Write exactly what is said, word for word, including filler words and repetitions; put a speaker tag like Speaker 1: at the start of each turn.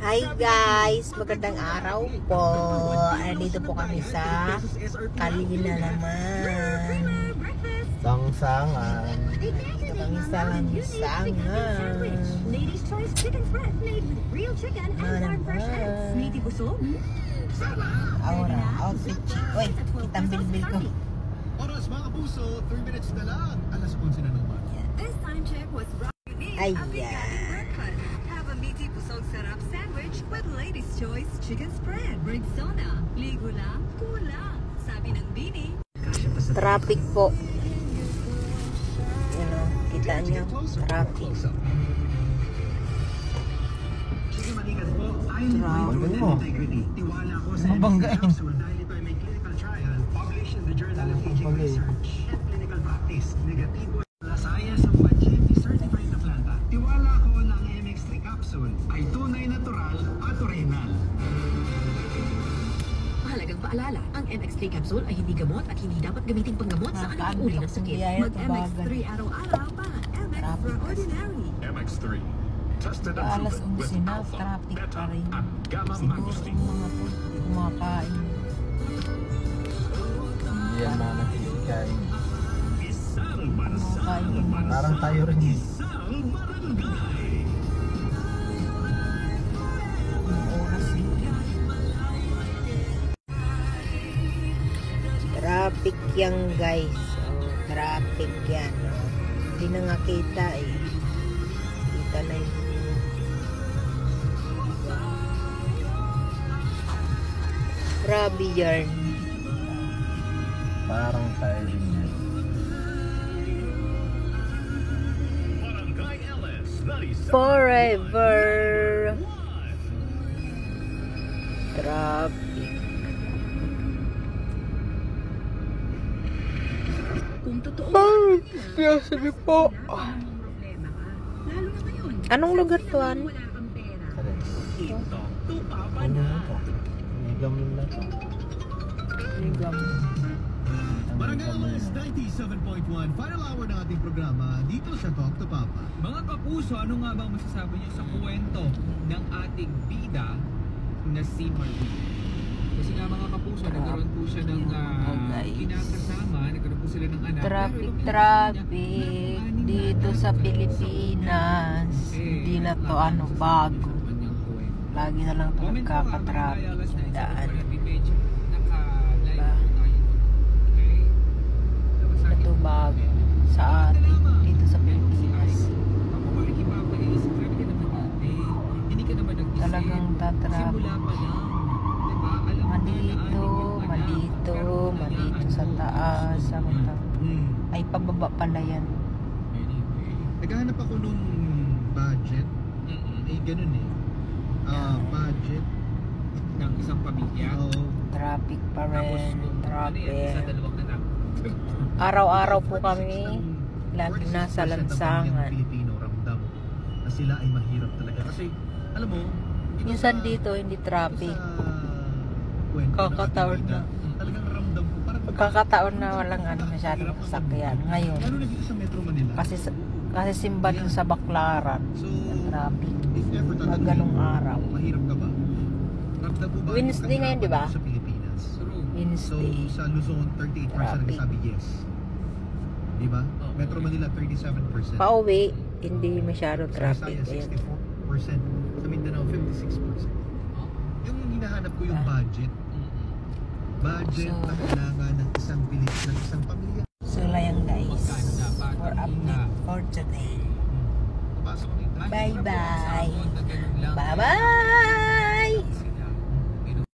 Speaker 1: Hi guys, magandang araw po. Dito po kami sa Kalina naman.
Speaker 2: Sangsangan.
Speaker 1: Dito kami sa Langsangan.
Speaker 3: Ladies' choice chicken spread made with real chicken and farm fresh eggs. Meaty busog.
Speaker 1: Aura, outfit chick. Uy, kitang bilbil ko.
Speaker 2: Oras mga puso, three minutes na lang. Alas onse na naman.
Speaker 3: This time check was brought you need a big breakfast. Have a meaty busog sarap sandwich with ladies' choice chicken spread. Brigzona, ligo lang, kulang. Sabi ng Bini.
Speaker 1: Traffic po. Yan o, kita niyo, traffic.
Speaker 2: Traffic mo. Mabanggain. Tiwala ko na ang M X three capsule ay tunay natural at original.
Speaker 4: Mahalagang paalala, ang M X three capsule ay hindi gamot at hindi dapat gamitin panggamot sa anumang uri ng sakit.
Speaker 3: Mag-M X three araw-araw para M X Extraordinary.
Speaker 5: M X three. Tested and
Speaker 1: Alas
Speaker 5: proven with
Speaker 1: onse na,
Speaker 5: alpha,
Speaker 1: traffic
Speaker 5: beta,
Speaker 1: pa rin.
Speaker 5: and gamma
Speaker 1: Siguro
Speaker 5: magnetic.
Speaker 1: yung mga po, kumakain.
Speaker 2: Hindi yan mga nagkikain.
Speaker 5: Isang bansa
Speaker 1: Kumakain yung mga
Speaker 2: Parang tayo rin yun.
Speaker 5: isang barangay.
Speaker 1: oras yun. Traffic yan guys. Oh, traffic yan. Oh. Hindi na nga kita eh. Kita na yung grabe yan.
Speaker 2: Parang tayo rin yan.
Speaker 5: Barangay L S ninety-seven
Speaker 1: Forever. Traffic.
Speaker 3: Kung totoo
Speaker 1: Ay, sabi po.
Speaker 3: problema ka. Lalo na ngayon.
Speaker 1: Anong lugar to, An?
Speaker 3: Wala kang pera.
Speaker 5: Ito, tupapa
Speaker 2: Ano
Speaker 5: na.
Speaker 2: na to? Nigam na to.
Speaker 1: Ligam.
Speaker 2: Barangay L S ninety-seven point one, final hour na ating programa dito sa Talk to Papa.
Speaker 6: Mga kapuso, ano nga bang masasabi niyo sa kwento ng ating bida na si Marie? Kasi nga mga kapuso, nagkaroon po siya ng uh,
Speaker 1: Oh, guys.
Speaker 6: kinakasama, nagkaroon po sila ng anak.
Speaker 1: Traffic,
Speaker 6: Pero itong
Speaker 1: traffic dito sa Pilipinas. Hindi na to ano bago. Lagi na lang to nagkakatraffic yung daan. Na to bago sa atin dito sa Pilipinas. Talagang tatraffic. Malito, malito, malito sa taas, sa matang. Ay pababa pala yan.
Speaker 2: Naghahanap ako nung budget. Eh, ganun eh. Ah, budget.
Speaker 6: ng isang pamilya.
Speaker 2: Oo.
Speaker 1: Traffic pa
Speaker 6: Tapos,
Speaker 1: rin,
Speaker 6: ano yan, sa
Speaker 1: traffic.
Speaker 6: dalawang anak.
Speaker 1: Araw-araw po kami lagi nasa lansangan.
Speaker 2: Pilipino ramdam na sila ay mahirap talaga. Kasi, alam mo, dito
Speaker 1: Minsan
Speaker 2: sa-
Speaker 1: dito hindi traffic.
Speaker 2: sa kwento ng
Speaker 1: Kakataon
Speaker 2: ating
Speaker 1: na.
Speaker 2: bida, talagang ramdam ko. Parang
Speaker 1: Pagkakataon na walang ano masyadong sasakyan. Ngayon,
Speaker 2: lalo na dito sa Metro Manila.
Speaker 1: kasi kasi simba dun sa Baclaran,
Speaker 2: So,
Speaker 1: yung traffic.
Speaker 2: if ever
Speaker 1: Pag
Speaker 2: talaga
Speaker 1: ganong araw.
Speaker 2: mahirap ka ba? Ramdam mo ba yung
Speaker 1: Wednesday ngayon, di ba?
Speaker 2: kahirapan sa Pilipinas?
Speaker 6: True.
Speaker 2: So,
Speaker 1: Wednesday.
Speaker 2: sa Luzon, thirty-eight percent
Speaker 1: Traffic.
Speaker 2: nagsabi yes. Di ba?
Speaker 6: Oo.
Speaker 2: Metro Manila, thirty-seven percent.
Speaker 1: Pauwi, hindi masyadong
Speaker 2: Sa
Speaker 1: traffic.
Speaker 2: Visayas,
Speaker 1: Ayan.
Speaker 2: sixty-four percent. Sa Mindanao, fifty-six percent. Yung hinahanap ko yung
Speaker 1: Ah.
Speaker 2: budget. Budget
Speaker 1: So,
Speaker 2: na kailangan ng isang Pilip, ng isang pamilya.
Speaker 1: So, lang guys.
Speaker 6: Magkano dapat?
Speaker 1: For update for today.
Speaker 2: Papasok ko dito.
Speaker 1: Bye-bye.
Speaker 6: Bye-bye.
Speaker 1: Bye-bye!